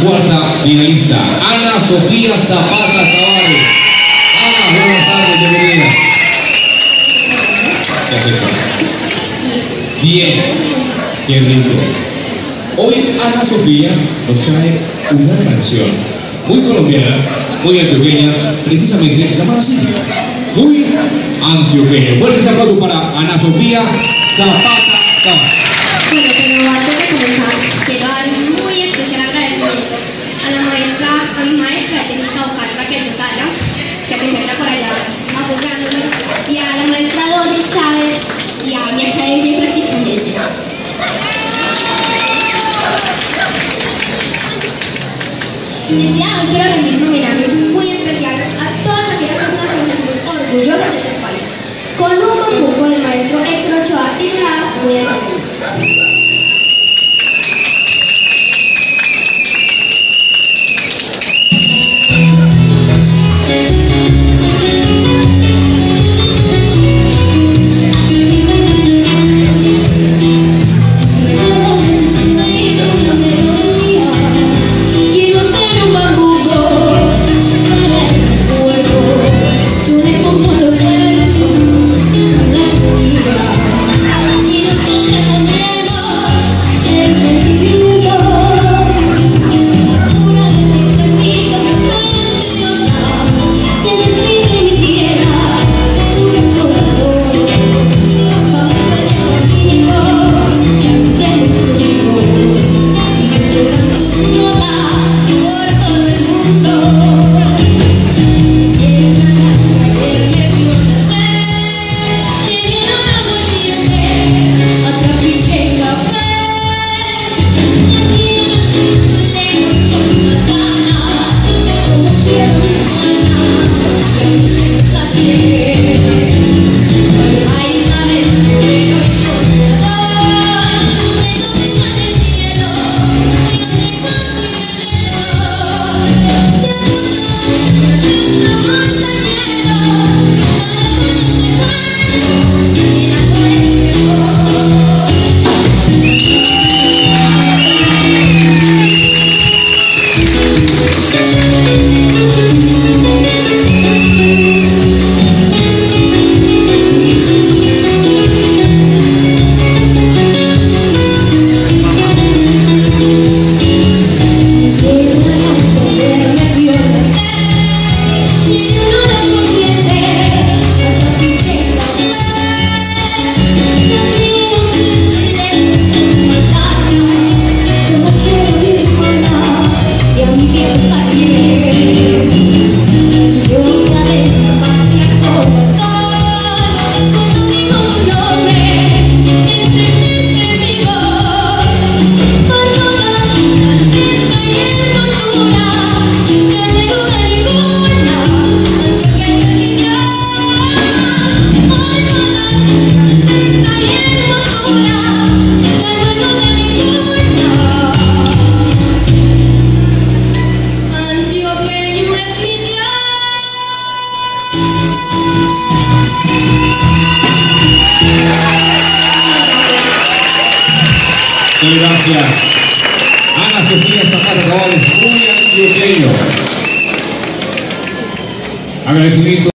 cuarta finalista, Ana Sofía Zapata Tavares. Ana, buenas tardes, bienvenida. ¿Qué has hecho? Bien, qué rico. Hoy Ana Sofía nos trae una canción muy colombiana, muy antioqueña, precisamente llamada así, muy antioqueña. Fuerte ese aplauso para Ana Sofía Zapata Tavares. Bueno, pero antes de comenzar, quiero dar un muy especial agradecimiento a mi maestra de técnica vocal, Raquel Sala, que se encuentra por allá apoyándonos, y a la maestra Doris Chávez y a mi academia prácticamente. En el día de hoy quiero rendir un homenaje muy especial a todas aquellas personas que nos sentimos orgullosas de ser país, con un bambuco del maestro Héctor Ochoa titulado Muy Antioqueño. Gracias. Ana Sofía Zapata Tavares, muy antioqueño. Agradecimiento.